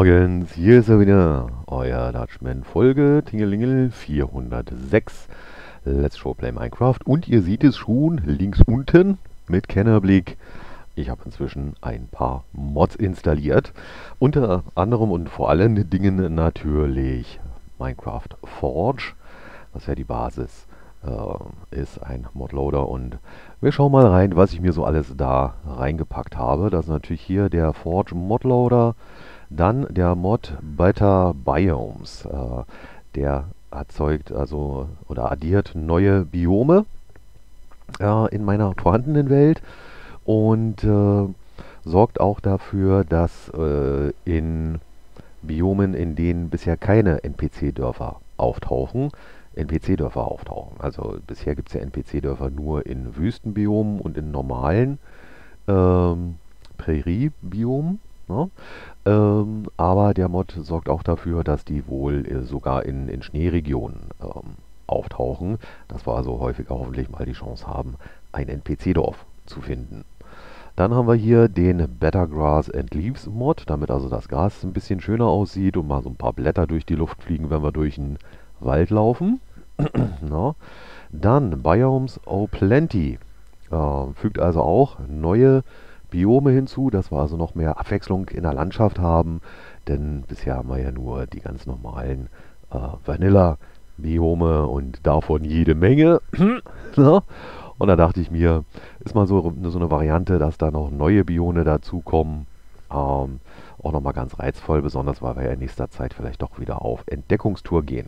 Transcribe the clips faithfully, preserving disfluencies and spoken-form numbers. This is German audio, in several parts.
Morgens, hier ist er wieder, euer Dutchman, Folge Tingelingel vierhundertsechs. Let's Show Play Minecraft. Und ihr seht es schon links unten mit Kennerblick. Ich habe inzwischen ein paar Mods installiert. Unter anderem und vor allen Dingen natürlich Minecraft Forge, was ja die Basis äh, ist, ein Modloader. Und wir schauen mal rein, was ich mir so alles da reingepackt habe. Das ist natürlich hier der Forge Modloader. Dann der Mod Better Biomes. Äh, der erzeugt also oder addiert neue Biome äh, in meiner vorhandenen Welt und äh, sorgt auch dafür, dass äh, in Biomen, in denen bisher keine N P C-Dörfer auftauchen, N P C-Dörfer auftauchen. Also bisher gibt es ja N P C-Dörfer nur in Wüstenbiomen und in normalen ähm, Prärie-Biomen. Ne? Ähm, aber der Mod sorgt auch dafür, dass die wohl äh, sogar in, in Schneeregionen ähm, auftauchen, dass wir also häufiger hoffentlich mal die Chance haben, ein N P C-Dorf zu finden. Dann haben wir hier den Better Grass and Leaves Mod, damit also das Gras ein bisschen schöner aussieht und mal so ein paar Blätter durch die Luft fliegen, wenn wir durch den Wald laufen. Na. Dann Biomes O'Plenty, äh, fügt also auch neue Biome hinzu, dass wir also noch mehr Abwechslung in der Landschaft haben, denn bisher haben wir ja nur die ganz normalen äh, Vanilla-Biome und davon jede Menge. Ja? Und da dachte ich mir, ist mal so, so eine Variante, dass da noch neue Biome dazukommen, ähm, auch nochmal ganz reizvoll, besonders weil wir ja in nächster Zeit vielleicht doch wieder auf Entdeckungstour gehen.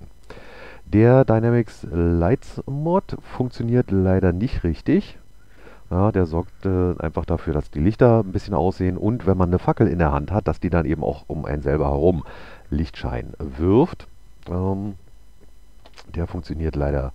Der Dynamics Lights Mod funktioniert leider nicht richtig. Ja, der sorgt äh, einfach dafür, dass die Lichter ein bisschen aussehen und wenn man eine Fackel in der Hand hat, dass die dann eben auch um einen selber herum Lichtschein wirft. Ähm, der funktioniert leider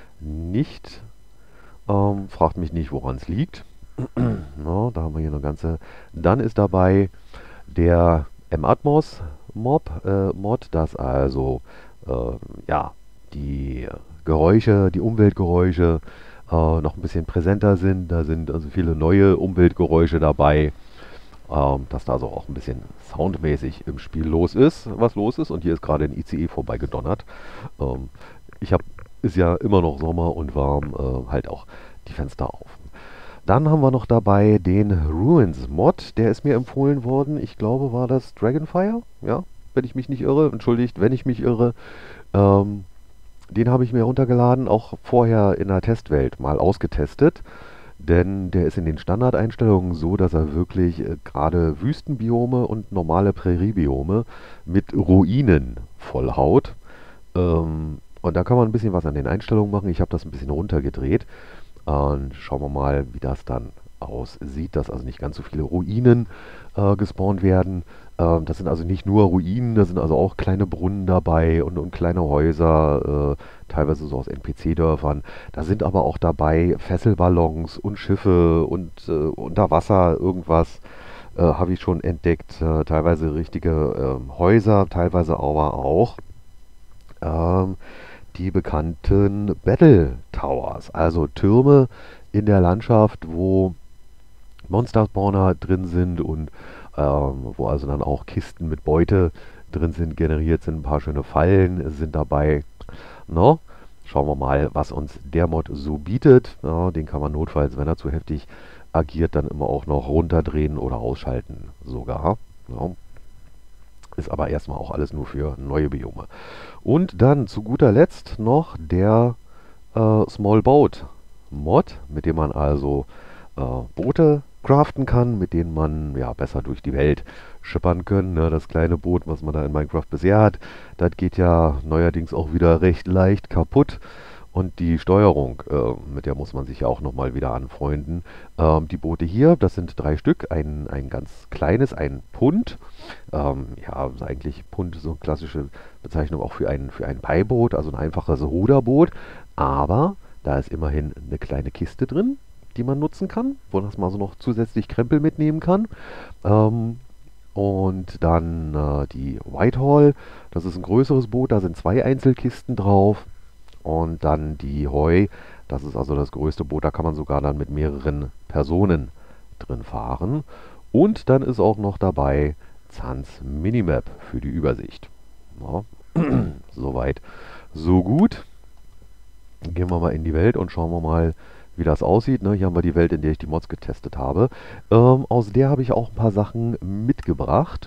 nicht. Ähm, fragt mich nicht, woran es liegt. Na, da haben wir hier eine ganze. Dann ist dabei der M-Atmos Mob, äh, Mod, das also äh, ja, die Geräusche, die Umweltgeräusche noch ein bisschen präsenter sind. Da sind also viele neue Umweltgeräusche dabei, ähm, dass da also auch ein bisschen soundmäßig im Spiel los ist, was los ist. Und hier ist gerade ein I C E vorbeigedonnert. Ähm, ich habe, ist ja immer noch Sommer und warm, äh, halt auch die Fenster auf. Dann haben wir noch dabei den Ruins Mod, der ist mir empfohlen worden. Ich glaube, war das Dragonfire? Ja, wenn ich mich nicht irre. Entschuldigt, wenn ich mich irre. Ähm, Den habe ich mir runtergeladen, auch vorher in der Testwelt mal ausgetestet, denn der ist in den Standardeinstellungen so, dass er wirklich äh, gerade Wüstenbiome und normale Präriebiome mit Ruinen vollhaut. Ähm, und da kann man ein bisschen was an den Einstellungen machen. Ich habe das ein bisschen runtergedreht. Und schauen wir mal, wie das dann aussieht, dass also nicht ganz so viele Ruinen äh, gespawnt werden. Ähm, das sind also nicht nur Ruinen, da sind also auch kleine Brunnen dabei und, und kleine Häuser, äh, teilweise so aus N P C-Dörfern. Da sind aber auch dabei Fesselballons und Schiffe und äh, unter Wasser irgendwas, äh, habe ich schon entdeckt. Äh, teilweise richtige äh, Häuser, teilweise aber auch ähm, die bekannten Battle Towers, also Türme in der Landschaft, wo Monster-Spawner drin sind und ähm, wo also dann auch Kisten mit Beute drin sind, generiert sind, ein paar schöne Fallen sind dabei. No? Schauen wir mal, was uns der Mod so bietet. Ja, den kann man notfalls, wenn er zu heftig agiert, dann immer auch noch runterdrehen oder ausschalten sogar. Ja. Ist aber erstmal auch alles nur für neue Biome. Und dann zu guter Letzt noch der äh, Small Boat Mod, mit dem man also äh, Boote craften kann, mit denen man ja besser durch die Welt schippern kann. Ne? Das kleine Boot, was man da in Minecraft bisher hat, das geht ja neuerdings auch wieder recht leicht kaputt. Und die Steuerung, äh, mit der muss man sich ja auch nochmal wieder anfreunden. Ähm, die Boote hier, das sind drei Stück, ein, ein ganz kleines, ein Punt. Ähm, ja, ist eigentlich Punt ist so eine klassische Bezeichnung auch für ein, für ein Beiboot, also ein einfaches Ruderboot. Aber da ist immerhin eine kleine Kiste drin, die man nutzen kann, wo das mal so noch zusätzlich Krempel mitnehmen kann. Ähm, und dann äh, die Whitehall, das ist ein größeres Boot, da sind zwei Einzelkisten drauf. Und dann die Hoi, das ist also das größte Boot, da kann man sogar dann mit mehreren Personen drin fahren. Und dann ist auch noch dabei Zanz Minimap für die Übersicht. Ja. Soweit, so gut. Gehen wir mal in die Welt und schauen wir mal, wie das aussieht. Ne? Hier haben wir die Welt, in der ich die Mods getestet habe. Ähm, aus der habe ich auch ein paar Sachen mitgebracht.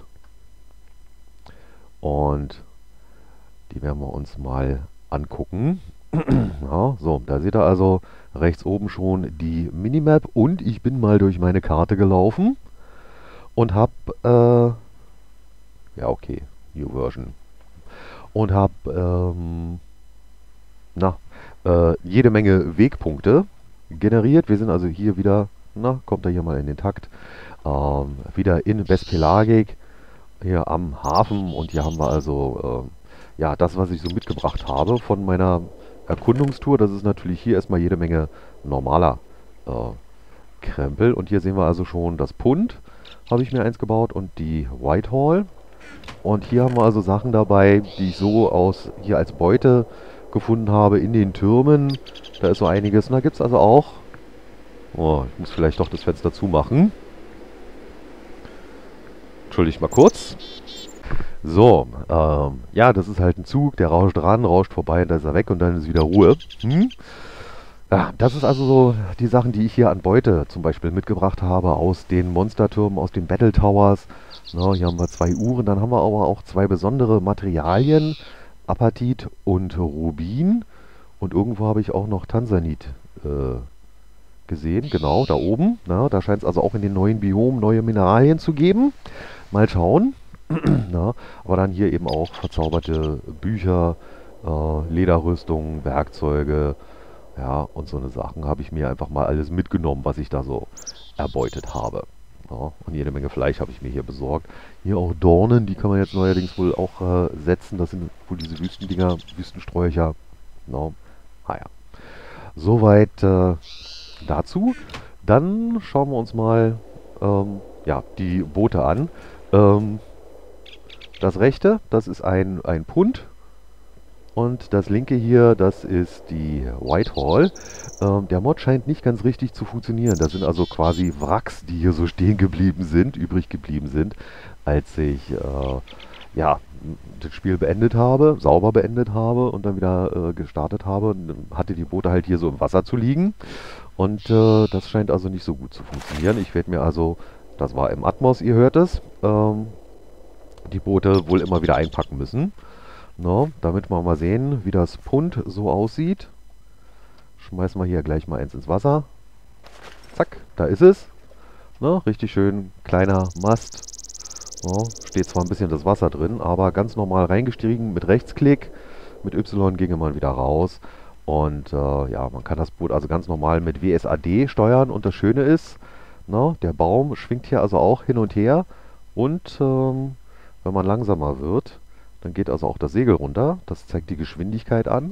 Und die werden wir uns mal angucken. Ja, so, da seht ihr also rechts oben schon die Minimap. Und ich bin mal durch meine Karte gelaufen und habe, äh, ja okay, New Version. Und habe, ähm, na, äh, jede Menge Wegpunkte generiert. Wir sind also hier wieder, na, kommt er hier mal in den Takt, ähm, wieder in Westpelagik, hier am Hafen. Und hier haben wir also, äh, ja, das, was ich so mitgebracht habe von meiner Erkundungstour. Das ist natürlich hier erstmal jede Menge normaler äh, Krempel. Und hier sehen wir also schon das Pund, habe ich mir eins gebaut, und die Whitehall. Und hier haben wir also Sachen dabei, die ich so aus hier als Beute gefunden habe in den Türmen. Da ist so einiges. Und da gibt es also auch... Oh, ich muss vielleicht doch das Fenster zumachen. Entschuldigt mal kurz. So, ähm, ja, das ist halt ein Zug, der rauscht ran, rauscht vorbei, und dann ist er weg und dann ist wieder Ruhe. Hm? Ja, das ist also so die Sachen, die ich hier an Beute zum Beispiel mitgebracht habe aus den Monstertürmen, aus den Battle Towers. Na, hier haben wir zwei Uhren, dann haben wir aber auch zwei besondere Materialien, Apatit und Rubin. Und irgendwo habe ich auch noch Tansanit äh, gesehen, genau, da oben. Na, da scheint es also auch in den neuen Biomen neue Mineralien zu geben. Mal schauen. Na, aber dann hier eben auch verzauberte Bücher, äh, Lederrüstungen, Werkzeuge, ja, und so eine Sachen habe ich mir einfach mal alles mitgenommen, was ich da so erbeutet habe. Ja, und jede Menge Fleisch habe ich mir hier besorgt. Hier auch Dornen, die kann man jetzt neuerdings wohl auch äh, setzen. Das sind wohl diese Wüstendinger, Wüstensträucher. No. Ah ja. Soweit äh, dazu. Dann schauen wir uns mal ähm, ja, die Boote an. Ähm, das rechte, das ist ein, ein Pund. Und das linke hier, das ist die Whitehall. Ähm, der Mod scheint nicht ganz richtig zu funktionieren. Das sind also quasi Wracks, die hier so stehen geblieben sind, übrig geblieben sind, als ich äh, ja, das Spiel beendet habe, sauber beendet habe und dann wieder äh, gestartet habe. Hatte die Boote halt hier so im Wasser zu liegen. Und äh, das scheint also nicht so gut zu funktionieren. Ich werde mir also, das war im Atmos, ihr hört es, ähm, die Boote wohl immer wieder einpacken müssen. No, damit wir mal sehen, wie das Pund so aussieht. Schmeißen wir hier gleich mal eins ins Wasser. Zack, da ist es. No, richtig schön kleiner Mast. No, steht zwar ein bisschen das Wasser drin, aber ganz normal reingestiegen mit Rechtsklick. Mit Y ginge man wieder raus. Und äh, ja, man kann das Boot also ganz normal mit W S A D steuern. Und das Schöne ist, no, der Baum schwingt hier also auch hin und her. Und ähm, wenn man langsamer wird, dann geht also auch das Segel runter. Das zeigt die Geschwindigkeit an.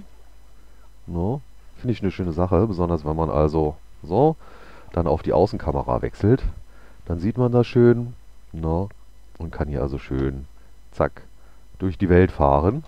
No. Finde ich eine schöne Sache, besonders wenn man also so dann auf die Außenkamera wechselt. Dann sieht man das schön. No. Und kann hier also schön, zack, durch die Welt fahren.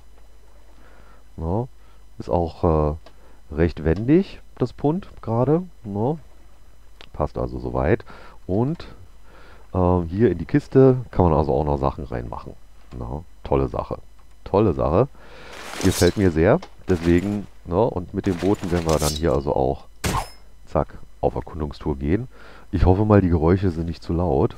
No. Ist auch äh, recht wendig, das Pund gerade. No. Passt also soweit. Und äh, hier in die Kiste kann man also auch noch Sachen reinmachen. No. Tolle Sache. Tolle Sache. Gefällt mir sehr. Deswegen, ne, und mit den Booten werden wir dann hier also auch, zack, auf Erkundungstour gehen. Ich hoffe mal, die Geräusche sind nicht zu laut.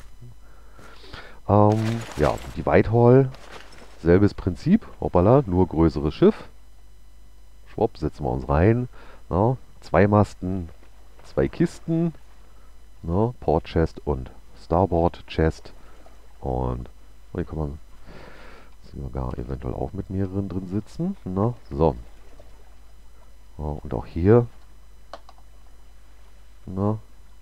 Ähm, ja, die Whitehall, selbes Prinzip, hoppala, nur größeres Schiff. Schwupp, setzen wir uns rein. Ne, zwei Masten, zwei Kisten, ne, Port Chest und Starboard Chest. Und hier kann man sogar eventuell auch mit mehreren drin sitzen. Na, so. Ja, und auch hier. Na.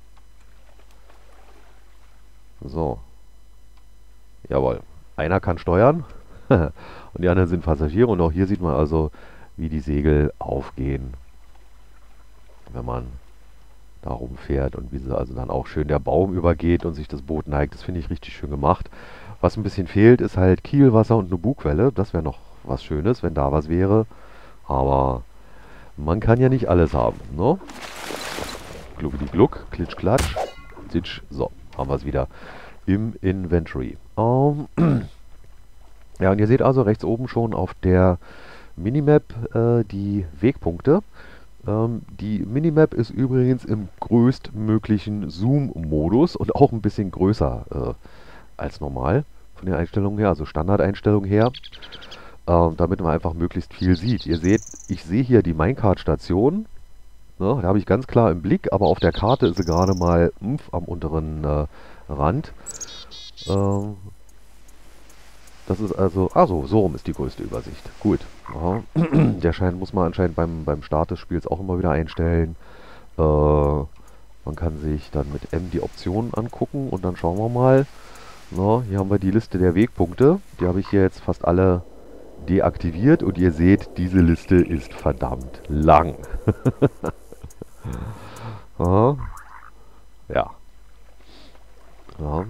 So. Jawohl. Einer kann steuern. Und die anderen sind Passagiere. Und auch hier sieht man also, wie die Segel aufgehen, wenn man da rumfährt. Und wie sie also dann auch schön der Baum übergeht und sich das Boot neigt. Das finde ich richtig schön gemacht. Was ein bisschen fehlt, ist halt Kielwasser und eine Bugwelle. Das wäre noch was Schönes, wenn da was wäre. Aber man kann ja nicht alles haben, ne? Gluckidi Gluck, Klitsch, Klatsch, Zitsch. So, haben wir es wieder. im Inventory. Ähm, ja, und ihr seht also rechts oben schon auf der Minimap äh, die Wegpunkte. Ähm, die Minimap ist übrigens im größtmöglichen Zoom-Modus und auch ein bisschen größer äh, als normal von den Einstellungen her, also Standardeinstellungen her, ähm, damit man einfach möglichst viel sieht. Ihr seht, ich sehe hier die Minecart-Station, ne, da habe ich ganz klar im Blick, aber auf der Karte ist sie gerade mal mh, am unteren äh, Rand. Ähm, das ist also, also so rum ist die größte Übersicht. Gut. Aha. Der Schein muss man anscheinend beim, beim Start des Spiels auch immer wieder einstellen. Äh, man kann sich dann mit M die Optionen angucken und dann schauen wir mal. Na, hier haben wir die Liste der Wegpunkte. Die habe ich hier jetzt fast alle deaktiviert und ihr seht, diese Liste ist verdammt lang. Aha. Ja. Ja.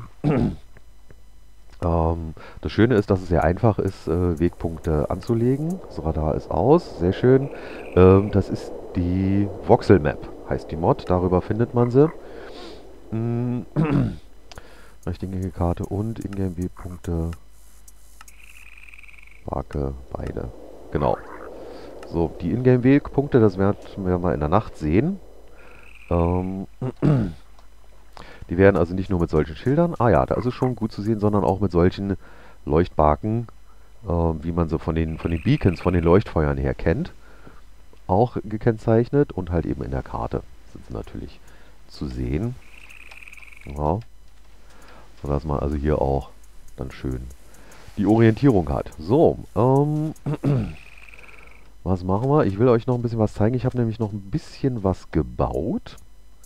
Ähm, das Schöne ist, dass es sehr einfach ist, äh, Wegpunkte anzulegen. Das Radar ist aus, sehr schön. Ähm, das ist die Voxel Map, heißt die Mod. Darüber findet man sie. Mm, Richtige Karte und Ingame-Wegpunkte. Marke, beide. Genau. So, die Ingame-Wegpunkte, das werden wir mal in der Nacht sehen. Ähm, Die werden also nicht nur mit solchen Schildern, ah ja, da ist es schon gut zu sehen, sondern auch mit solchen Leuchtbarken, äh, wie man so von den, von den Beacons, von den Leuchtfeuern her kennt, auch gekennzeichnet und halt eben in der Karte sind sie natürlich zu sehen. Ja. Sodass man also hier auch dann schön die Orientierung hat. So, ähm, was machen wir? Ich will euch noch ein bisschen was zeigen. Ich habe nämlich noch ein bisschen was gebaut.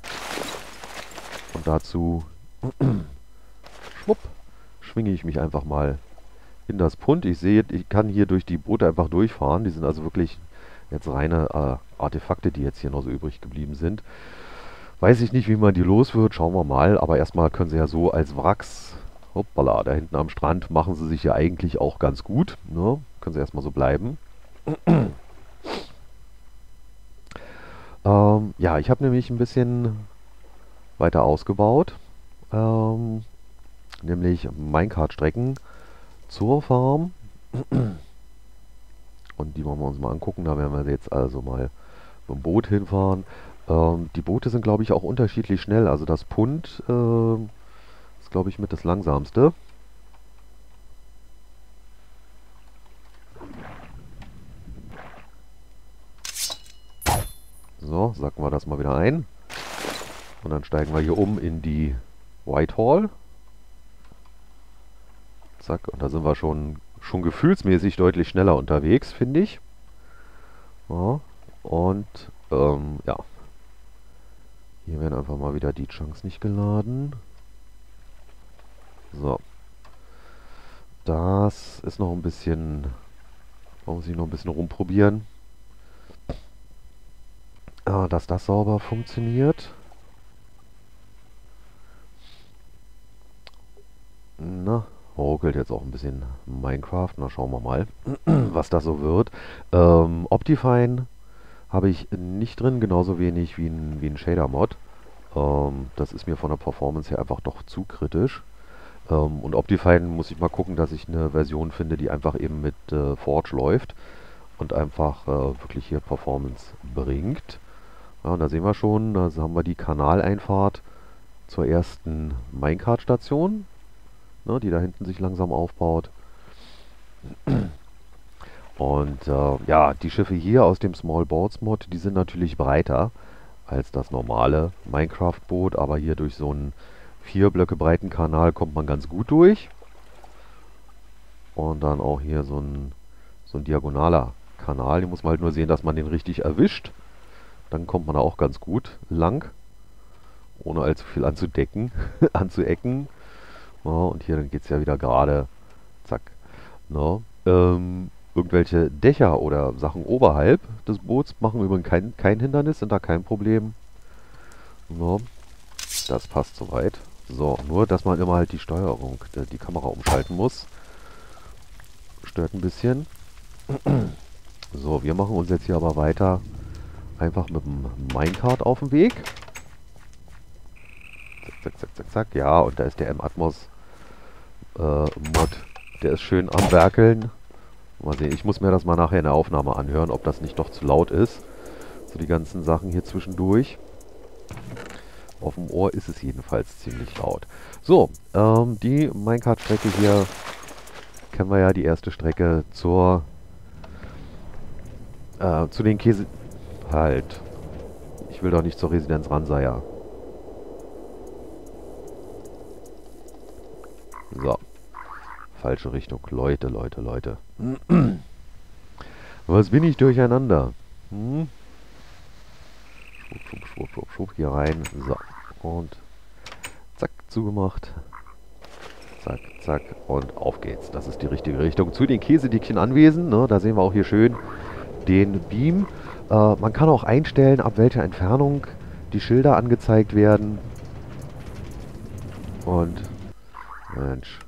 Und dazu schwupp, schwinge ich mich einfach mal in das Pund. Ich sehe, ich kann hier durch die Boote einfach durchfahren. Die sind also wirklich jetzt reine äh, Artefakte, die jetzt hier noch so übrig geblieben sind. Weiß ich nicht, wie man die los wird. Schauen wir mal. Aber erstmal können sie ja so als Wracks, hoppala, da hinten am Strand machen sie sich ja eigentlich auch ganz gut. Ne? Können sie erstmal so bleiben. ähm, ja, ich habe nämlich ein bisschen weiter ausgebaut, ähm, nämlich Minecart-Strecken zur Farm. Und die wollen wir uns mal angucken. Da werden wir jetzt also mal mit dem Boot hinfahren. Ähm, die Boote sind, glaube ich, auch unterschiedlich schnell. Also das Pund äh, ist, glaube ich, mit das langsamste. So, sacken wir das mal wieder ein. Und dann steigen wir hier um in die Whitehall. Zack, und da sind wir schon, schon gefühlsmäßig deutlich schneller unterwegs, finde ich. Ja, und ähm, ja, hier werden einfach mal wieder die Chunks nicht geladen. So. Das ist noch ein bisschen, da muss ich noch ein bisschen rumprobieren, äh, dass das sauber funktioniert. Na, ruckelt jetzt auch ein bisschen Minecraft. Na, schauen wir mal, was das so wird. Ähm, Optifine habe ich nicht drin, genauso wenig wie ein, wie ein Shader-Mod. Ähm, das ist mir von der Performance her einfach doch zu kritisch. Ähm, und Optifine muss ich mal gucken, dass ich eine Version finde, die einfach eben mit äh, Forge läuft und einfach äh, wirklich hier Performance bringt. Ja, und da sehen wir schon, da haben wir die Kanaleinfahrt zur ersten Minecart-Station, ne, die da hinten sich langsam aufbaut. Und äh, ja, die Schiffe hier aus dem Small Boats Mod, die sind natürlich breiter als das normale Minecraft-Boot, aber hier durch so einen vier Blöcke breiten Kanal kommt man ganz gut durch. Und dann auch hier so ein, so ein diagonaler Kanal, hier muss man halt nur sehen, dass man den richtig erwischt. Dann kommt man da auch ganz gut lang, ohne allzu viel anzudecken, anzuecken. Ja, und hier dann geht es ja wieder gerade, zack. No. Ähm, irgendwelche Dächer oder Sachen oberhalb des Boots machen übrigens kein, kein Hindernis, sind da kein Problem. No. Das passt soweit. So, nur dass man immer halt die Steuerung, die, die Kamera umschalten muss. Stört ein bisschen. So, wir machen uns jetzt hier aber weiter einfach mit dem Minecart auf den Weg. Zack, zack, zack, zack, zack. Ja, und da ist der M-Atmos äh, Mod. Der ist schön am Werkeln. Mal sehen, ich muss mir das mal nachher in der Aufnahme anhören, ob das nicht doch zu laut ist. So die ganzen Sachen hier zwischendurch. Auf dem Ohr ist es jedenfalls ziemlich laut. So, ähm, die Minecart-Strecke hier kennen wir ja, die erste Strecke zur äh, zu den Käse... Halt. Ich will doch nicht zur Residenz Ransaya. So. Falsche Richtung. Leute, Leute, Leute. Was bin ich durcheinander? Hm? Schwupp, schwupp, schwupp, schwupp, schwupp, hier rein. So. Und zack, zugemacht. Zack, zack. Und auf geht's. Das ist die richtige Richtung. Zu den Käsedickchen Anwesen. Ne? Da sehen wir auch hier schön den Beam. Äh, man kann auch einstellen, ab welcher Entfernung die Schilder angezeigt werden. Und Mensch.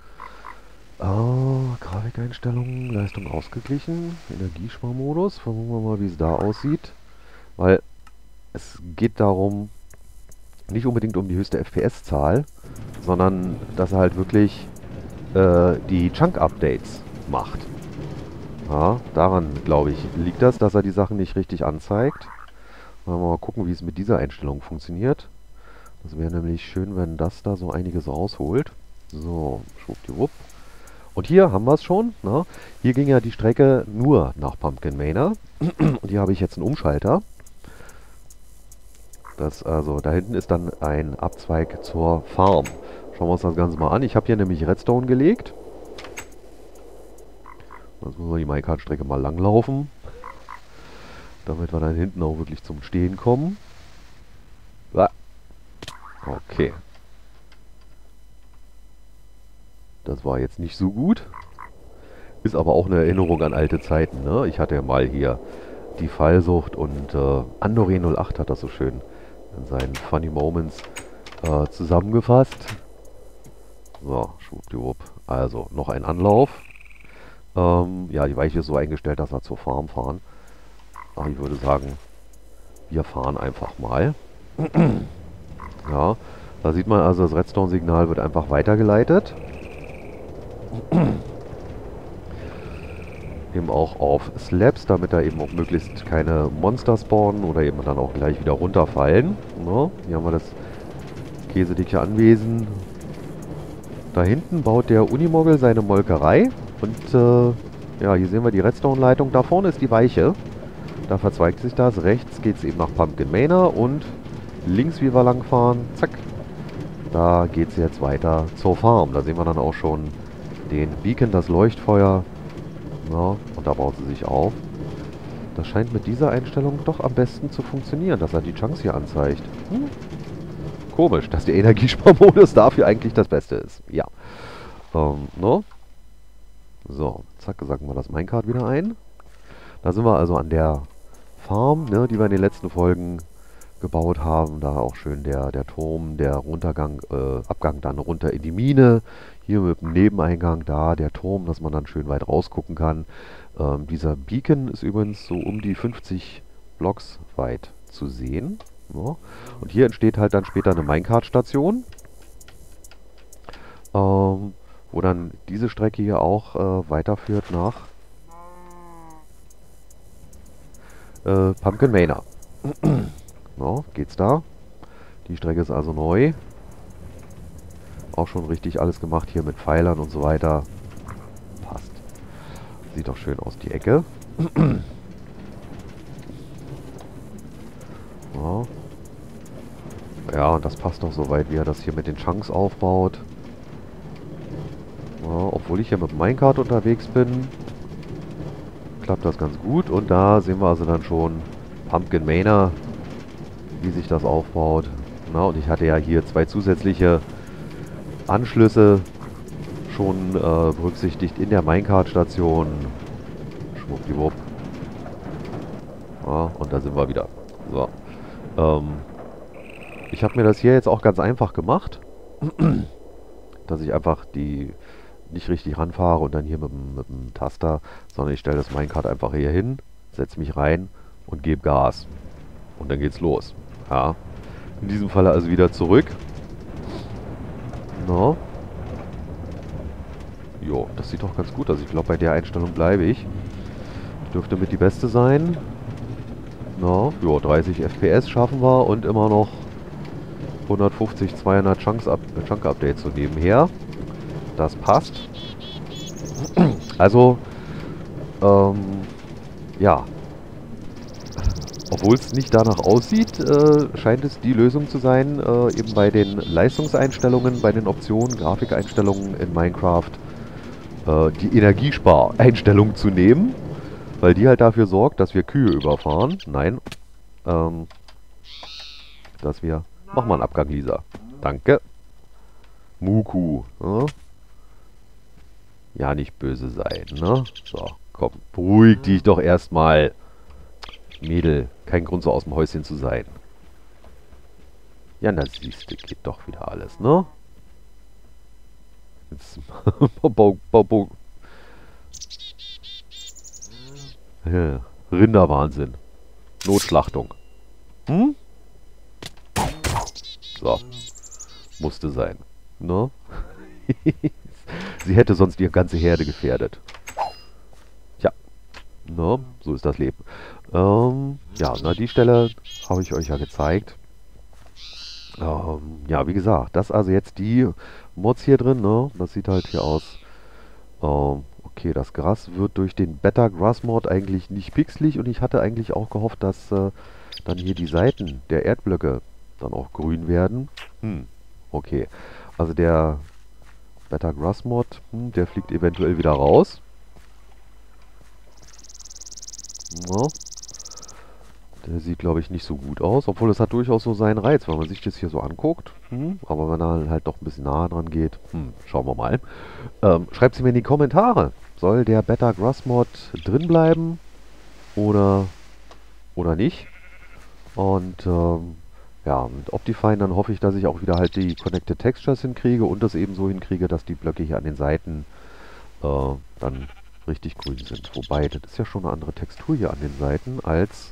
Oh, Grafikeinstellungen, Leistung ausgeglichen, Energiesparmodus. Versuchen wir mal, wie es da aussieht. Weil es geht darum, nicht unbedingt um die höchste F P S-Zahl, sondern dass er halt wirklich äh, die Chunk-Updates macht. Ja, daran, glaube ich, liegt das, dass er die Sachen nicht richtig anzeigt. Mal, mal gucken, wie es mit dieser Einstellung funktioniert. Das wäre nämlich schön, wenn das da so einiges rausholt. So, schwuppdiwupp. Und hier haben wir es schon. Ne? Hier ging ja die Strecke nur nach Pumpkin Manor. Und hier habe ich jetzt einen Umschalter. Das, also, da hinten ist dann ein Abzweig zur Farm. Schauen wir uns das Ganze mal an. Ich habe hier nämlich Redstone gelegt. Jetzt müssen wir die Minecart-Strecke mal langlaufen. Damit wir dann hinten auch wirklich zum Stehen kommen. Okay. Das war jetzt nicht so gut. Ist aber auch eine Erinnerung an alte Zeiten. Ne? Ich hatte ja mal hier die Fallsucht und äh, Andore null acht hat das so schön in seinen Funny Moments äh, zusammengefasst. So, schwuppdiwupp. Also, noch ein Anlauf. Ähm, ja, die Weiche ist so eingestellt, dass wir zur Farm fahren. Aber ich würde sagen, wir fahren einfach mal. Ja, da sieht man also, das Redstone-Signal wird einfach weitergeleitet. Eben auch auf Slabs, damit da eben auch möglichst keine Monster spawnen oder eben dann auch gleich wieder runterfallen. Ja, hier haben wir das Käsedicke Anwesen. Da hinten baut der Unimoggle seine Molkerei. Und äh, ja, hier sehen wir die Redstone-Leitung. Da vorne ist die Weiche. Da verzweigt sich das. Rechts geht es eben nach Pumpkin Manor und links, wie wir langfahren, zack, da geht es jetzt weiter zur Farm. Da sehen wir dann auch schon den Beacon, das Leuchtfeuer. Ja, und da baut sie sich auf. Das scheint mit dieser Einstellung doch am besten zu funktionieren, dass er die Chunks hier anzeigt. Hm? Komisch, dass der Energiesparmodus dafür eigentlich das Beste ist. Ja. Ähm, no? So, zack, sagen wir das Minecart wieder ein. Da sind wir also an der Farm, ne, die wir in den letzten Folgen gebaut haben. Da auch schön der, der Turm, der Runtergang, äh, Abgang dann runter in die Mine. Hier mit dem Nebeneingang da der Turm, dass man dann schön weit rausgucken kann. Ähm, dieser Beacon ist übrigens so um die fünfzig Blocks weit zu sehen. Ja. Und hier entsteht halt dann später eine Minecart-Station. Ähm, wo dann diese Strecke hier auch äh, weiterführt nach äh, Pumpkin Manor. No, geht's da? Die Strecke ist also neu. Auch schon richtig alles gemacht hier mit Pfeilern und so weiter. Passt. Sieht doch schön aus, die Ecke. Ja. Ja, und das passt doch soweit, wie er das hier mit den Chunks aufbaut. Ja, obwohl ich hier mit dem Minecart unterwegs bin, klappt das ganz gut. Und da sehen wir also dann schon Pumpkin Manor, wie sich das aufbaut. Na, und ich hatte ja hier zwei zusätzliche Anschlüsse schon äh, berücksichtigt in der Minecart-Station. Schwuppdiwupp. Ja, und da sind wir wieder. So. Ähm, ich habe mir das hier jetzt auch ganz einfach gemacht, dass ich einfach die nicht richtig ranfahre und dann hier mit dem, mit dem Taster, sondern ich stelle das Minecart einfach hier hin, setze mich rein und gebe Gas. Und dann geht's los. Ja. In diesem Falle also wieder zurück. No. Jo, das sieht doch ganz gut aus. Ich glaube, bei der Einstellung bleibe ich. Dürfte mit die beste sein. Na, jo, dreißig F P S schaffen wir und immer noch hundertfünfzig, zweihundert Chunk-Updates so nebenher. Das passt. Also, ähm, ja. Obwohl es nicht danach aussieht, äh, scheint es die Lösung zu sein, äh, eben bei den Leistungseinstellungen, bei den Optionen, Grafikeinstellungen in Minecraft, äh, die Energiespareinstellung zu nehmen, weil die halt dafür sorgt, dass wir Kühe überfahren. Nein, ähm, dass wir... Mach mal einen Abgang, Lisa. Danke. Muku, ne? Ja, nicht böse sein, ne? So, komm, beruhig dich doch erstmal. Mädel, kein Grund so aus dem Häuschen zu sein. Ja, na siehste, geht doch wieder alles, ne? Jetzt Bau, Bau, Bau. Ja, Rinderwahnsinn. Notschlachtung. Hm? So. Musste sein. Ne? Sie hätte sonst ihre ganze Herde gefährdet. Tja. Ne? So ist das Leben. Ähm, ja, na die Stelle habe ich euch ja gezeigt. Ähm, ja, wie gesagt, das also jetzt die Mods hier drin, ne? Das sieht halt hier aus. Ähm, okay, das Gras wird durch den Better Grass Mod eigentlich nicht pixelig und ich hatte eigentlich auch gehofft, dass äh, dann hier die Seiten der Erdblöcke dann auch grün werden. Hm, okay. Also der Better Grass Mod, hm, der fliegt eventuell wieder raus. Ja. Der sieht, glaube ich, nicht so gut aus, obwohl es hat durchaus so seinen Reiz, wenn man sich das hier so anguckt. Hm, aber wenn er halt doch ein bisschen nahe dran geht, hm, schauen wir mal. Ähm, schreibt sie mir in die Kommentare. Soll der Better Grass Mod drin bleiben oder, oder nicht? Und ähm, ja, mit Optifine dann hoffe ich, dass ich auch wieder halt die Connected Textures hinkriege und das eben so hinkriege, dass die Blöcke hier an den Seiten äh, dann richtig grün sind. Wobei, das ist ja schon eine andere Textur hier an den Seiten als,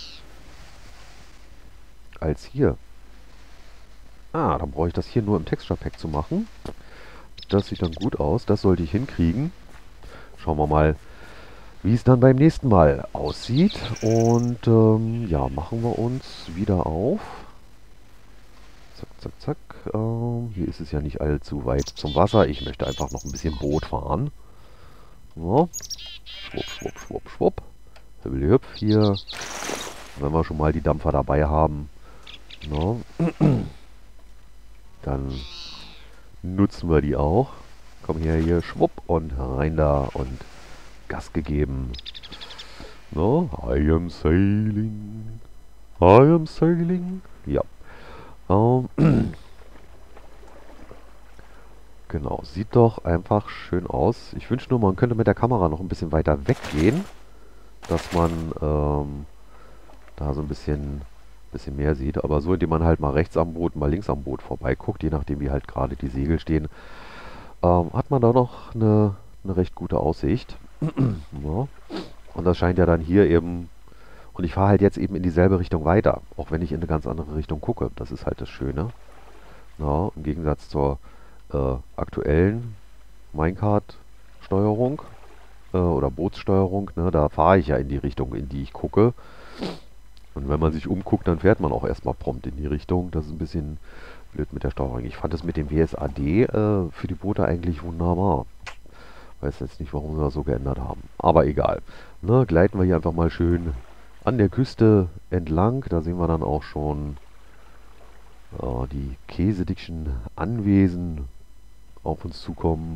als hier. Ah, dann brauche ich das hier nur im Texture Pack zu machen. Das sieht dann gut aus, das sollte ich hinkriegen. Schauen wir mal, wie es dann beim nächsten Mal aussieht. Und ähm, ja, machen wir uns wieder auf. Zack, zack, zack. Ähm, hier ist es ja nicht allzu weit zum Wasser. Ich möchte einfach noch ein bisschen Boot fahren. So. Schwupp, schwupp, schwupp, schwupp. Hübbel, hüpf hier. Wenn wir schon mal die Dampfer dabei haben, no, dann nutzen wir die auch. Komm her, hier, schwupp und rein da und Gas gegeben. No, I am sailing. I am sailing. Ja. Um, genau, sieht doch einfach schön aus. Ich wünsche nur, man könnte mit der Kamera noch ein bisschen weiter weggehen, dass man ähm, da so ein bisschen, bisschen mehr sieht. Aber so, indem man halt mal rechts am Boot, mal links am Boot vorbeiguckt, je nachdem wie halt gerade die Segel stehen, ähm, hat man da noch eine, eine recht gute Aussicht. Ja. Und das scheint ja dann hier eben... Und ich fahre halt jetzt eben in dieselbe Richtung weiter, auch wenn ich in eine ganz andere Richtung gucke. Das ist halt das Schöne. Ja, im Gegensatz zur äh, aktuellen Minecart-Steuerung äh, oder Bootssteuerung, ne, da fahre ich ja in die Richtung, in die ich gucke. Und wenn man sich umguckt, dann fährt man auch erstmal prompt in die Richtung. Das ist ein bisschen blöd mit der Steuerung. Ich fand es mit dem W S A D äh, für die Boote eigentlich wunderbar. Weiß jetzt nicht, warum wir das so geändert haben. Aber egal. Ne, gleiten wir hier einfach mal schön an der Küste entlang. Da sehen wir dann auch schon äh, die käsedickschen Anwesen auf uns zukommen.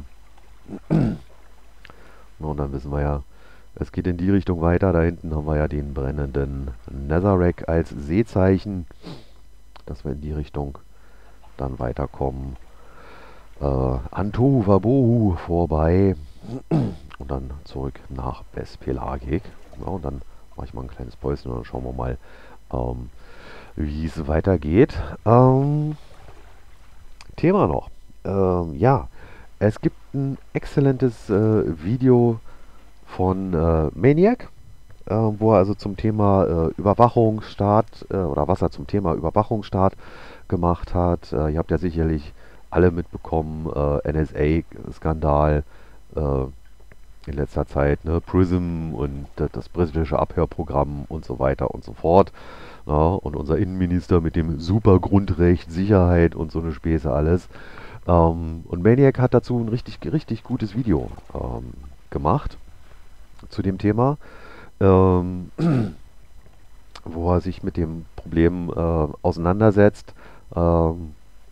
Na, und dann wissen wir ja, es geht in die Richtung weiter. Da hinten haben wir ja den brennenden Netherrack als Seezeichen, dass wir in die Richtung dann weiterkommen. Äh, an Tohu Wabohu vorbei und dann zurück nach Bespelagik. Ja, und dann mache ich mal ein kleines Päuschen und dann schauen wir mal, ähm, wie es weitergeht. Ähm, Thema noch. Ähm, ja, es gibt ein exzellentes äh, Video von äh, Maniac, äh, wo er also zum Thema äh, Überwachungsstaat äh, oder was er zum Thema Überwachungsstaat gemacht hat. Äh, ihr habt ja sicherlich alle mitbekommen, äh, N S A-Skandal, äh, in letzter Zeit, ne, Prism und das, das britische Abhörprogramm und so weiter und so fort. Ja, und unser Innenminister mit dem super Grundrecht, Sicherheit und so eine Späße alles. Ähm, und Maniac hat dazu ein richtig, richtig gutes Video ähm, gemacht zu dem Thema, ähm, wo er sich mit dem Problem äh, auseinandersetzt. Ähm,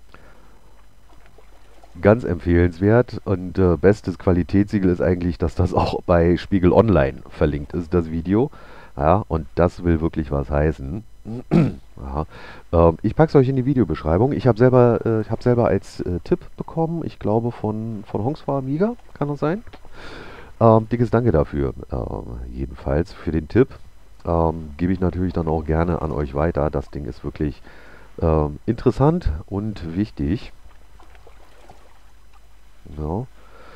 Ganz empfehlenswert und äh, bestes Qualitätssiegel ist eigentlich, dass das auch bei Spiegel Online verlinkt ist, das Video. Ja, und das will wirklich was heißen. Aha. Ähm, ich packe es euch in die Videobeschreibung. Ich habe selber, äh, ich hab selber als äh, Tipp bekommen, ich glaube von, von Hongsfa Amiga, kann das sein? Ähm, dickes Danke dafür, ähm, jedenfalls für den Tipp. Ähm, gebe ich natürlich dann auch gerne an euch weiter. Das Ding ist wirklich ähm, interessant und wichtig. Ja.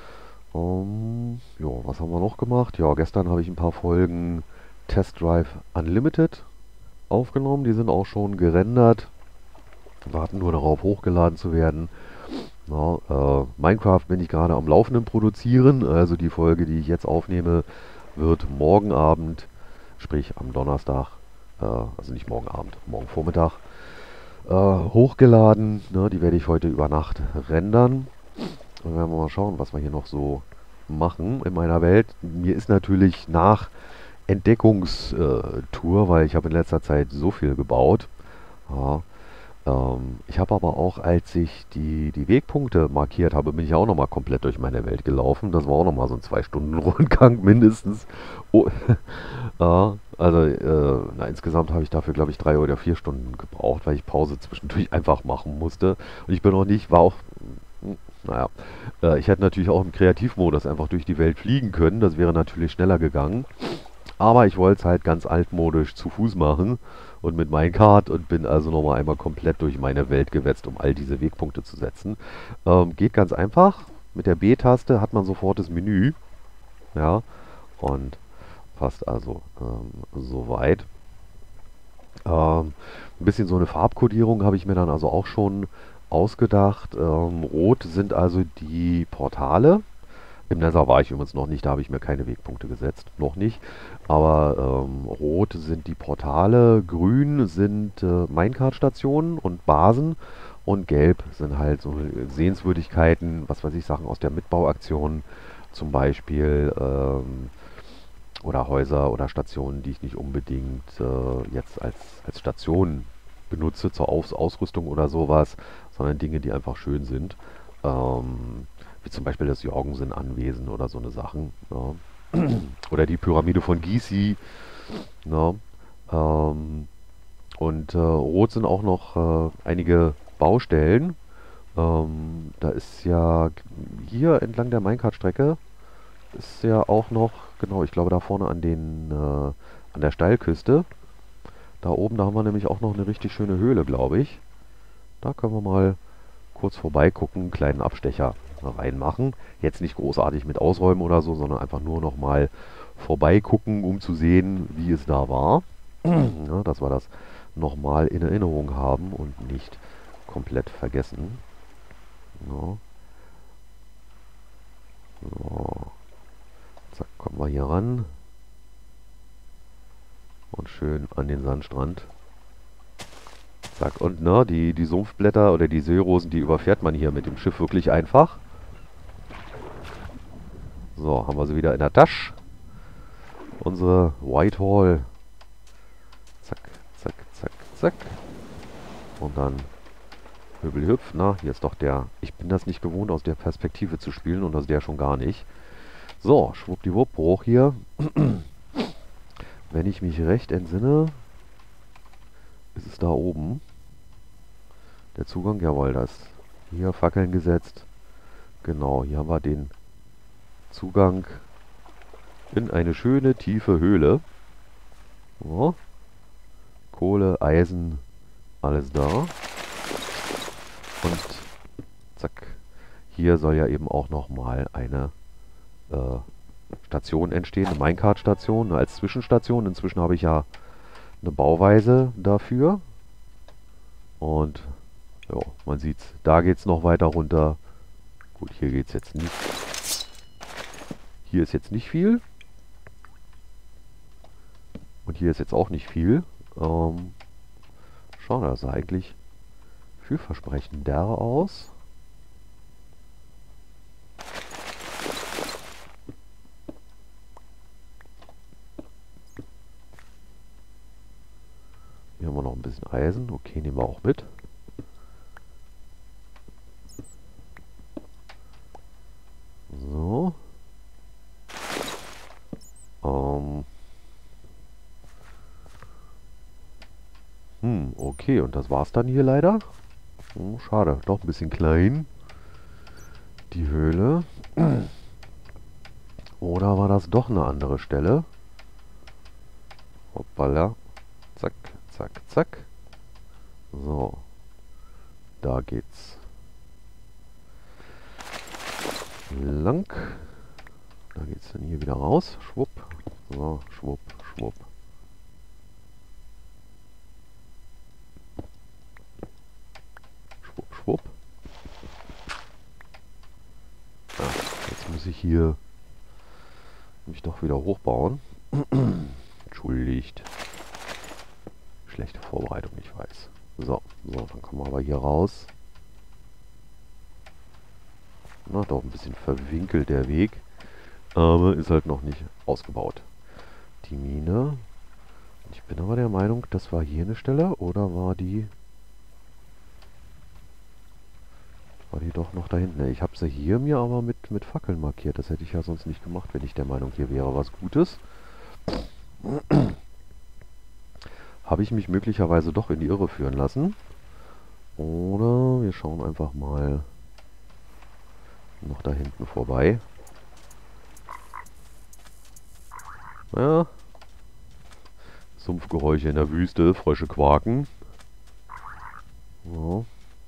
Ähm, ja, was haben wir noch gemacht? Ja, gestern habe ich ein paar Folgen Test Drive Unlimited aufgenommen. Die sind auch schon gerendert, warten nur darauf, hochgeladen zu werden. Ja, äh, Minecraft bin ich gerade am laufenden produzieren. Also die Folge, die ich jetzt aufnehme, wird morgen Abend, sprich am Donnerstag, äh, also nicht morgen Abend, morgen Vormittag, äh, hochgeladen. Ne, die werde ich heute über Nacht rendern. Dann werden wir mal schauen, was wir hier noch so machen in meiner Welt. Mir ist natürlich nach Entdeckungstour, weil ich habe in letzter Zeit so viel gebaut. Ja, ähm, ich habe aber auch, als ich die, die Wegpunkte markiert habe, bin ich auch nochmal komplett durch meine Welt gelaufen. Das war auch nochmal so ein zwei Stunden Rundgang mindestens. Oh, ja, also äh, na, insgesamt habe ich dafür, glaube ich, drei oder vier Stunden gebraucht, weil ich Pause zwischendurch einfach machen musste. Und ich bin auch nicht, war auch naja, äh, ich hätte natürlich auch im Kreativmodus einfach durch die Welt fliegen können. Das wäre natürlich schneller gegangen. Aber ich wollte es halt ganz altmodisch zu Fuß machen und mit Minecart und bin also nochmal einmal komplett durch meine Welt gewetzt, um all diese Wegpunkte zu setzen. Ähm, geht ganz einfach. Mit der B-Taste hat man sofort das Menü. Ja, und passt also ähm, soweit. Ähm, ein bisschen so eine Farbkodierung habe ich mir dann also auch schon ausgedacht. Ähm, rot sind also die Portale. Im Nether war ich übrigens noch nicht, da habe ich mir keine Wegpunkte gesetzt. Noch nicht. Aber ähm, rot sind die Portale, grün sind äh, Minecart-Stationen und Basen und gelb sind halt so Sehenswürdigkeiten, was weiß ich, Sachen aus der Mitbauaktion zum Beispiel. Ähm, oder Häuser oder Stationen, die ich nicht unbedingt äh, jetzt als, als Station benutze zur Aus Ausrüstung oder sowas, sondern Dinge, die einfach schön sind. Ähm, wie zum Beispiel das Jorgensen-Anwesen oder so eine Sachen. Ja. Oder die Pyramide von Gizi. Ja. Ähm, und äh, rot sind auch noch äh, einige Baustellen. Ähm, da ist ja hier entlang der Minecart-Strecke ist ja auch noch, genau, ich glaube da vorne an den, äh, an der Steilküste. Da oben, da haben wir nämlich auch noch eine richtig schöne Höhle, glaube ich. Da können wir mal kurz vorbeigucken, einen kleinen Abstecher reinmachen. Jetzt nicht großartig mit ausräumen oder so, sondern einfach nur noch mal vorbeigucken, um zu sehen, wie es da war. Ja, dass wir das nochmal in Erinnerung haben und nicht komplett vergessen. Ja. So. Zack, kommen wir hier ran. Und schön an den Sandstrand. Zack, und ne, die, die Sumpfblätter oder die Seerosen, die überfährt man hier mit dem Schiff wirklich einfach. So, haben wir sie wieder in der Tasche. Unsere Whitehall. Zack, zack, zack, zack. Und dann hübelhüpf. Na, hier ist doch der... Ich bin das nicht gewohnt, aus der Perspektive zu spielen und aus der schon gar nicht. So, schwuppdiwupp, hoch hier. Wenn ich mich recht entsinne, ist es da oben. Der Zugang, jawohl, das. Hier Fackeln gesetzt. Genau, hier haben wir den Zugang in eine schöne, tiefe Höhle. So. Kohle, Eisen, alles da. Und zack. Hier soll ja eben auch nochmal eine äh, Station entstehen, eine Minecart-Station als Zwischenstation. Inzwischen habe ich ja eine Bauweise dafür. Und ja, man sieht's, da geht's noch weiter runter. Gut, hier geht's jetzt nicht. Hier ist jetzt nicht viel. Und hier ist jetzt auch nicht viel. Ähm, schau, das sah eigentlich vielversprechender aus. Hier haben wir noch ein bisschen Eisen. Okay, nehmen wir auch mit. So. Ähm. Hm, okay, und das war's dann hier leider. Oh, schade, doch ein bisschen klein. Die Höhle. Oder war das doch eine andere Stelle? Hoppala. Zack, zack, zack. So. Da geht's lang. Da geht's dann hier wieder raus. Schwupp. So, schwupp, schwupp. Schwupp, schwupp. Ja, jetzt muss ich hier mich doch wieder hochbauen. Entschuldigt. Schlechte Vorbereitung, ich weiß. So, so, dann kommen wir aber hier raus. Na, doch ein bisschen verwinkelt der Weg. Aber ist halt noch nicht ausgebaut. Die Mine. Ich bin aber der Meinung, das war hier eine Stelle, oder war die... War die doch noch da hinten? Ich habe sie hier mir aber mit, mit Fackeln markiert. Das hätte ich ja sonst nicht gemacht, wenn ich der Meinung, hier wäre was Gutes. Habe ich mich möglicherweise doch in die Irre führen lassen. Oder wir schauen einfach mal noch da hinten vorbei. Ja. Sumpfgeräusche in der Wüste, Frösche quaken. So.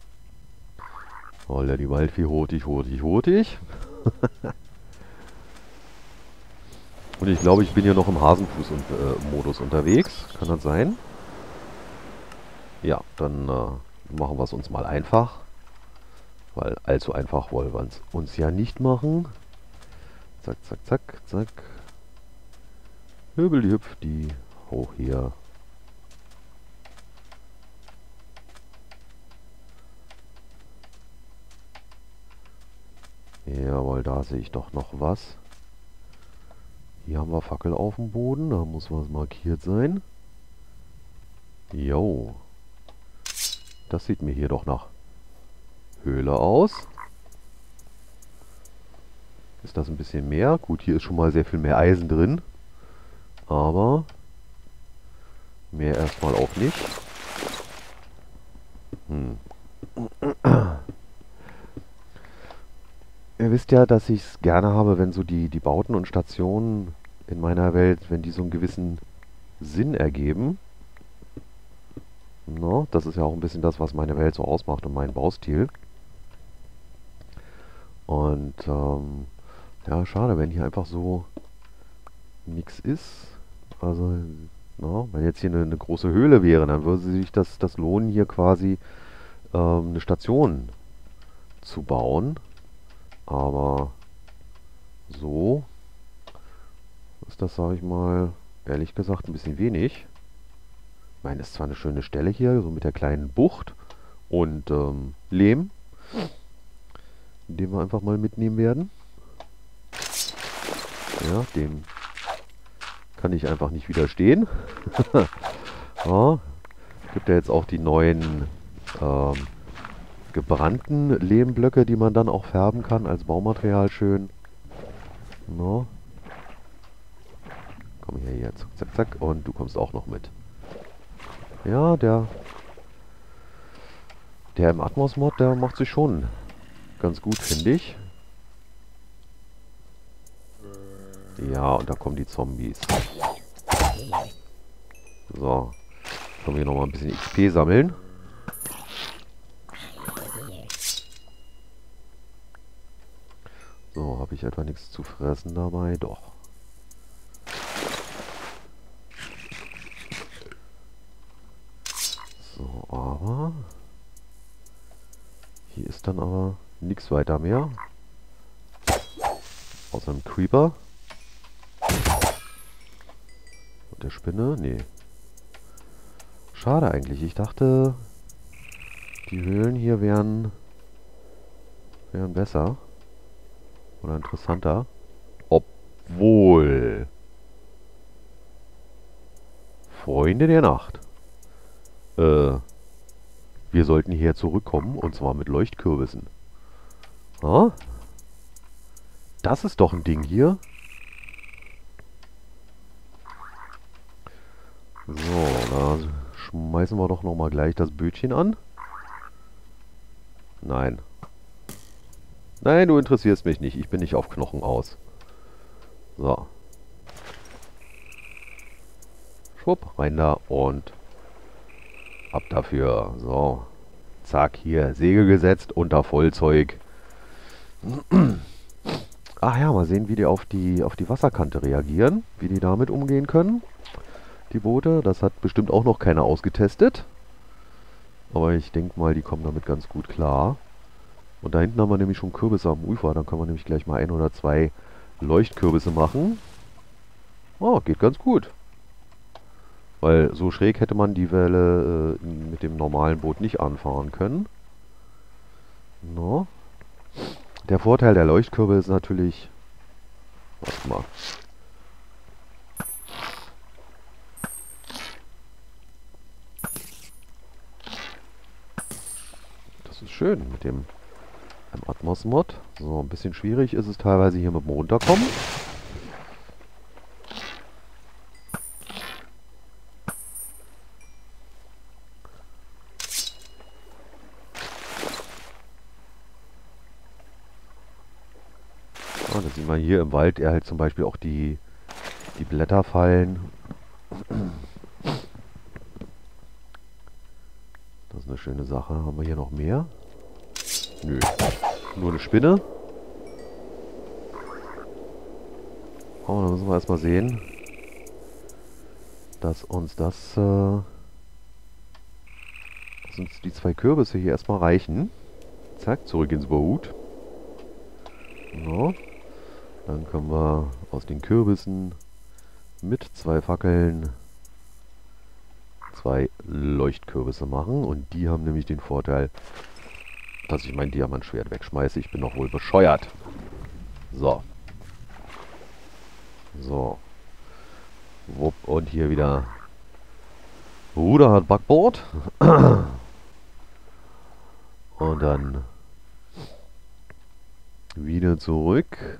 Holla die Waldvieh, hurtig, hurtig, hurtig. Und ich glaube, ich bin hier noch im Hasenfuß-Modus äh, unterwegs. Kann das sein? Ja, dann äh, machen wir es uns mal einfach. Weil allzu einfach wollen wir es uns ja nicht machen. Zack, zack, zack, zack. Hübel, die hüpf, die hoch hier. Jawohl, da sehe ich doch noch was. Hier haben wir Fackel auf dem Boden, da muss was markiert sein. Jo. Das sieht mir hier doch nach Höhle aus. Ist das ein bisschen mehr? Gut, hier ist schon mal sehr viel mehr Eisen drin. Aber mehr erstmal auch nicht. Hm. Ihr wisst ja, dass ich es gerne habe, wenn so die, die Bauten und Stationen in meiner Welt, wenn die so einen gewissen Sinn ergeben. No, das ist ja auch ein bisschen das, was meine Welt so ausmacht und meinen Baustil. Und ähm, ja, schade, wenn hier einfach so nichts ist. Also, no, wenn jetzt hier eine, eine große Höhle wäre, dann würde sich das, das lohnen, hier quasi ähm, eine Station zu bauen. Aber so ist das, sage ich mal, ehrlich gesagt ein bisschen wenig. Ich meine, es ist zwar eine schöne Stelle hier, so mit der kleinen Bucht und ähm, Lehm, den wir einfach mal mitnehmen werden. Ja, dem kann ich einfach nicht widerstehen. Ja, gibt ja jetzt auch die neuen ähm, gebrannten Lehmblöcke, die man dann auch färben kann als Baumaterial schön. No. Komm hier, hier, zack, zack, zack. Und du kommst auch noch mit. Ja, der der im Atmos-Mod, der macht sich schon ganz gut, finde ich. Ja, und da kommen die Zombies. So. Können wir hier nochmal ein bisschen X P sammeln. So, habe ich etwa nichts zu fressen dabei? Doch. So, aber... Hier ist dann aber nichts weiter mehr. Außer einem Creeper. der Spinne? Nee. Schade eigentlich. Ich dachte, die Höhlen hier wären, wären besser. Oder interessanter. Obwohl. Freunde der Nacht. Äh, wir sollten hierher zurückkommen. Und zwar mit Leuchtkürbissen. Ah? Das ist doch ein Ding hier. So, da schmeißen wir doch nochmal gleich das Bötchen an. Nein. Nein, du interessierst mich nicht. Ich bin nicht auf Knochen aus. So. Schwupp, rein da und ab dafür. So. Zack, hier. Segel gesetzt, unter Vollzeug. Ach ja, mal sehen, wie die auf die, auf die Wasserkante reagieren. Wie die damit umgehen können. Die Boote. Das hat bestimmt auch noch keiner ausgetestet. Aber ich denke mal, die kommen damit ganz gut klar. Und da hinten haben wir nämlich schon Kürbisse am Ufer. Dann können wir nämlich gleich mal ein oder zwei Leuchtkürbisse machen. Oh, geht ganz gut. Weil so schräg hätte man die Welle äh, mit dem normalen Boot nicht anfahren können. No. Der Vorteil der Leuchtkürbel ist natürlich... Warte mal. Das ist schön mit dem Atmos-Mod. So, ein bisschen schwierig ist es teilweise hier mit dem Runterkommen. Ah, da sieht man hier im Wald eher halt zum Beispiel auch die, die Blätter fallen. Das ist eine schöne Sache. Haben wir hier noch mehr? Nö. Nur eine Spinne. Oh, dann müssen wir erstmal sehen, dass uns das, äh, dass uns die zwei Kürbisse hier erstmal reichen. Zack, zurück ins Boot. So. Dann können wir aus den Kürbissen mit zwei Fackeln zwei Leuchtkürbisse machen. Und die haben nämlich den Vorteil, dass ich mein Diamantschwert wegschmeiße. Ich bin doch wohl bescheuert. So. So. Wupp, und hier wieder Ruder hat Backbord. Und dann wieder zurück.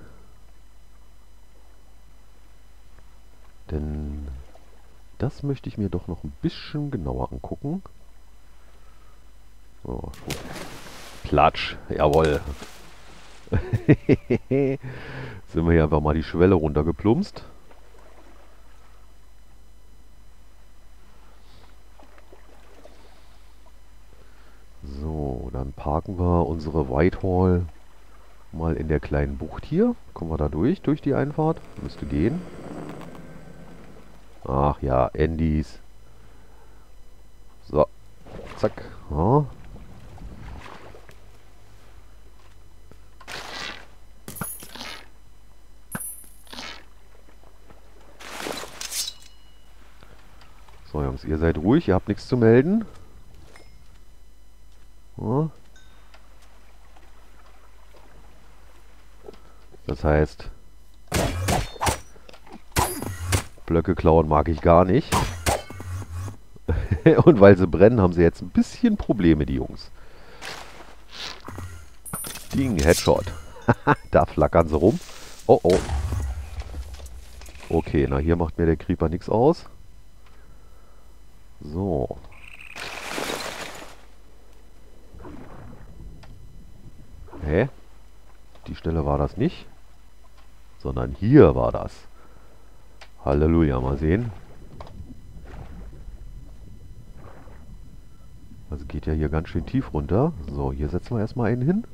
Denn das möchte ich mir doch noch ein bisschen genauer angucken. So, Platsch, jawohl. Sind wir hier einfach mal die Schwelle runtergeplumpst. So, dann parken wir unsere Whitehall mal in der kleinen Bucht hier. Kommen wir da durch, durch die Einfahrt? Müsste gehen. Ach ja, Andys. So, zack. Ja. So, Jungs, ihr seid ruhig, ihr habt nichts zu melden. Ja. Das heißt, Blöcke klauen mag ich gar nicht. Und weil sie brennen, haben sie jetzt ein bisschen Probleme, die Jungs. Ding, Headshot. Da flackern sie rum. Oh, oh. Okay, na hier macht mir der Creeper nichts aus. So. Hä? Die Stelle war das nicht. Sondern hier war das. Halleluja, mal sehen. Also geht ja hier ganz schön tief runter. So, hier setzen wir erstmal einen hin.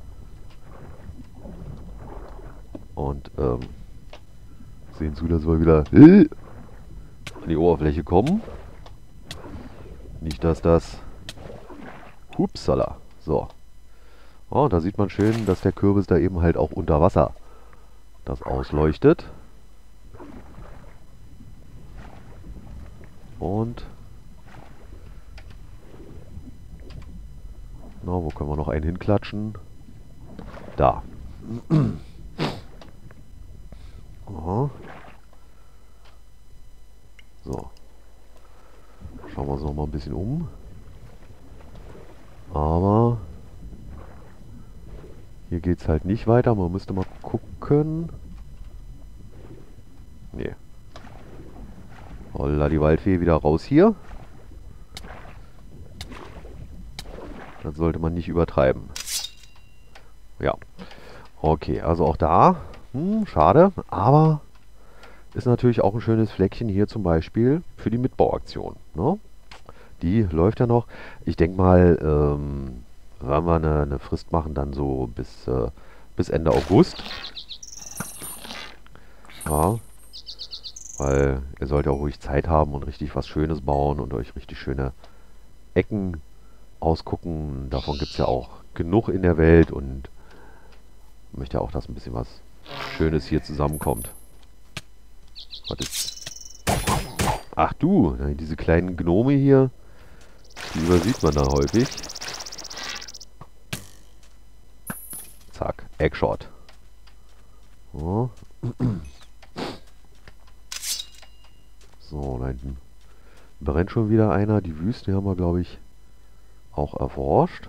Und ähm, sehen zu, dass wir wieder äh, an die Oberfläche kommen. Nicht, dass das... Hupsala. So. Oh, da sieht man schön, dass der Kürbis da eben halt auch unter Wasser das ausleuchtet. Und... Na, wo können wir noch einen hinklatschen? Da. Aha. So. Schauen wir uns noch mal ein bisschen um. Aber hier geht es halt nicht weiter. Man müsste mal gucken. Nee. Holla, die Waldfee wieder raus hier. Das sollte man nicht übertreiben. Ja. Okay, also auch da. Hm, schade. Aber ist natürlich auch ein schönes Fleckchen hier zum Beispiel für die Mitbauaktion. Ne? Die läuft ja noch. Ich denke mal, ähm, wenn wir eine, eine Frist machen, dann so bis, äh, bis Ende August. Ja. Weil ihr sollt ja auch ruhig Zeit haben und richtig was Schönes bauen und euch richtig schöne Ecken ausgucken. Davon gibt es ja auch genug in der Welt und ich möchte ja auch, dass ein bisschen was Schönes hier zusammenkommt. Was ist? Ach du, diese kleinen Gnome hier, die übersieht man da häufig. Zack, Eggshot. So. So, da hinten brennt schon wieder einer. Die Wüste haben wir, glaube ich, auch erforscht.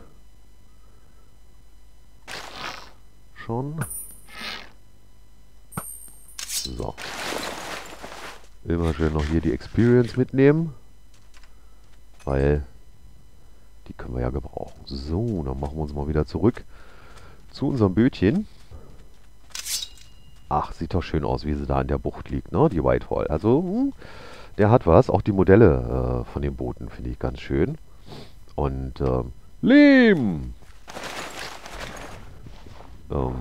Schon. So. Immer schön noch hier die Experience mitnehmen. Weil die können wir ja gebrauchen. So, dann machen wir uns mal wieder zurück zu unserem Bötchen. Ach, sieht doch schön aus, wie sie da in der Bucht liegt, ne? Die Whitehall. Also, hm, der hat was. Auch die Modelle äh, von den Booten finde ich ganz schön. Und, ähm, Lehm! Ähm,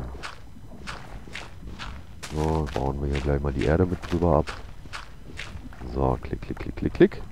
so, bauen wir hier gleich mal die Erde mit drüber ab. So, klick, klick, klick, klick, klick.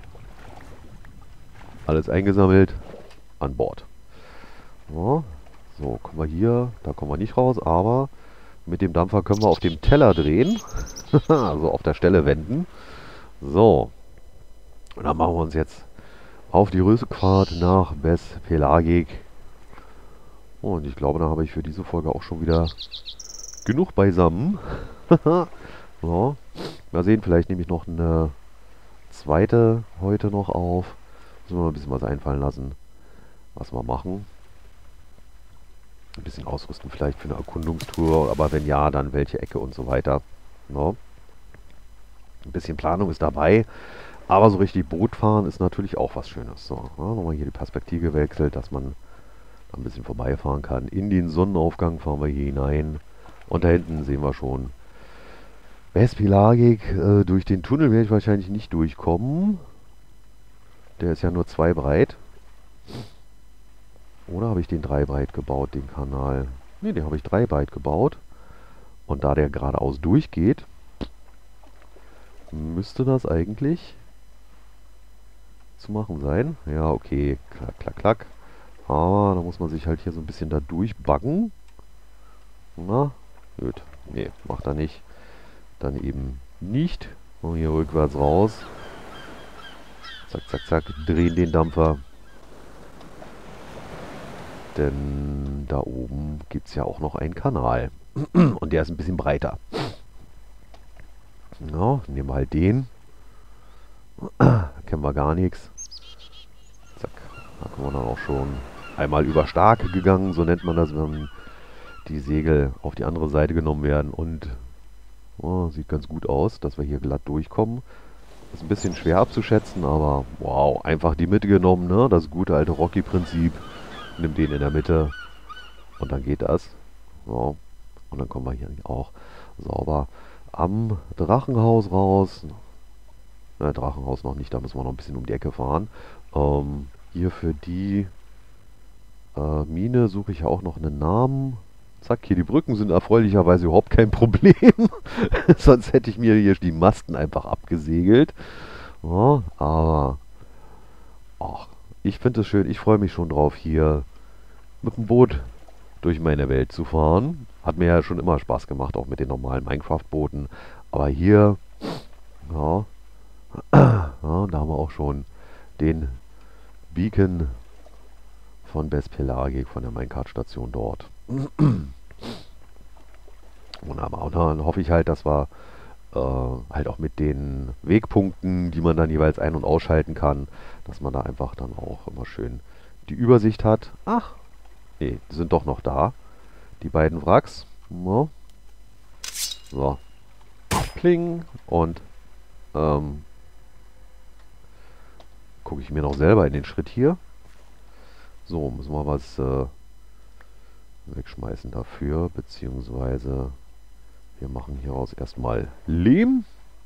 Alles eingesammelt. An Bord. So, so, kommen wir hier, da kommen wir nicht raus, aber mit dem Dampfer können wir auf dem Teller drehen. Also auf der Stelle wenden. So. Und dann machen wir uns jetzt auf die Rückfahrt nach Bes Pelagik. Und ich glaube, da habe ich für diese Folge auch schon wieder genug beisammen. So. Mal sehen, vielleicht nehme ich noch eine zweite heute noch auf. Müssen wir noch ein bisschen was einfallen lassen, was wir machen. Ein bisschen ausrüsten vielleicht für eine Erkundungstour, aber wenn ja, dann welche Ecke und so weiter. No. Ein bisschen Planung ist dabei, aber so richtig Boot fahren ist natürlich auch was Schönes. So, ja, nochmal hier die Perspektive gewechselt, dass man ein bisschen vorbeifahren kann. In den Sonnenaufgang fahren wir hier hinein und da hinten sehen wir schon Bes Pelagik. Äh, durch den Tunnel werde ich wahrscheinlich nicht durchkommen. Der ist ja nur zwei breit. Oder habe ich den drei breit gebaut, den Kanal? Ne, den habe ich drei breit gebaut. Und da der geradeaus durchgeht, müsste das eigentlich zu machen sein. Ja, okay, klack, klack, klack. Aber da muss man sich halt hier so ein bisschen da durchbaggen. Na, gut. Ne, macht er nicht. Dann eben nicht. Und hier rückwärts raus. Zack, zack, zack. Drehen den Dampfer. Denn da oben gibt es ja auch noch einen Kanal. Und der ist ein bisschen breiter. Ja, nehmen wir halt den. Da kennen wir gar nichts. Zack. Da kommen wir dann auch schon einmal über stark gegangen. So nennt man das, wenn die Segel auf die andere Seite genommen werden. Und oh, sieht ganz gut aus, dass wir hier glatt durchkommen. Ist ein bisschen schwer abzuschätzen, aber wow, einfach die Mitte genommen, ne? Das gute alte Rocky-Prinzip. Nimm den in der Mitte und dann geht das. So. Und dann kommen wir hier auch sauber am Drachenhaus raus. Ne, Drachenhaus noch nicht, da müssen wir noch ein bisschen um die Ecke fahren. Ähm, hier für die äh, Mine suche ich ja auch noch einen Namen. Zack, hier die Brücken sind erfreulicherweise überhaupt kein Problem. Sonst hätte ich mir hier die Masten einfach abgesegelt. Ja, aber ach, ich finde es schön, ich freue mich schon drauf, hier mit dem Boot durch meine Welt zu fahren. Hat mir ja schon immer Spaß gemacht, auch mit den normalen Minecraft-Booten. Aber hier, ja, Ja, da haben wir auch schon den Beacon von Best Pelagik von der Minecart-Station dort. Wunderbar. Und dann hoffe ich halt, dass wir äh, halt auch mit den Wegpunkten, die man dann jeweils ein- und ausschalten kann, dass man da einfach dann auch immer schön die Übersicht hat. Ach, nee, die sind doch noch da. Die beiden Wracks. Ja. So. Kling. Und ähm, gucke ich mir noch selber in den Schritt hier. So, müssen wir was äh, wegschmeißen dafür, beziehungsweise wir machen hieraus erstmal Lehm.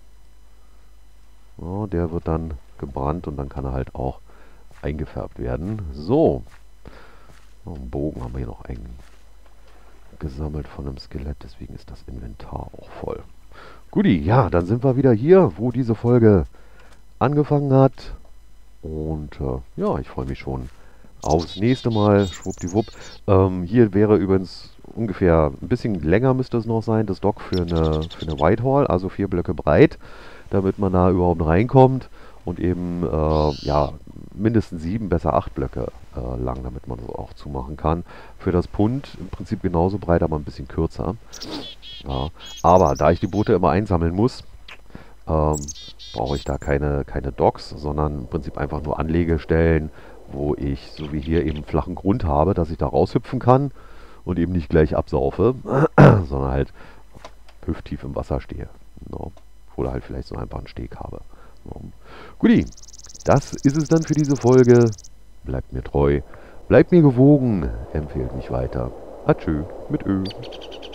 Ja, der wird dann gebrannt und dann kann er halt auch eingefärbt werden. So, noch einen Bogen haben wir hier noch eingesammelt von einem Skelett, deswegen ist das Inventar auch voll. Guti, ja, dann sind wir wieder hier, wo diese Folge angefangen hat. Und äh, ja, ich freue mich schon aufs nächste Mal. Schwuppdiwupp. Ähm, hier wäre übrigens ungefähr ein bisschen länger müsste es noch sein, das Dock für eine, für eine Whitehall, also vier Blöcke breit, damit man da überhaupt reinkommt. Und eben, äh, ja, mindestens sieben, besser acht Blöcke äh, lang, damit man das auch zumachen kann. Für das Pund im Prinzip genauso breit, aber ein bisschen kürzer. Ja. Aber da ich die Boote immer einsammeln muss, ähm, brauche ich da keine, keine Docks, sondern im Prinzip einfach nur Anlegestellen, wo ich, so wie hier, eben flachen Grund habe, dass ich da raushüpfen kann und eben nicht gleich absaufe, sondern halt hüfttief im Wasser stehe. No. Oder halt vielleicht so einfach einen Steg habe. No. Guti, das ist es dann für diese Folge. Bleibt mir treu, bleibt mir gewogen, empfehlt mich weiter. Atschö mit Ö.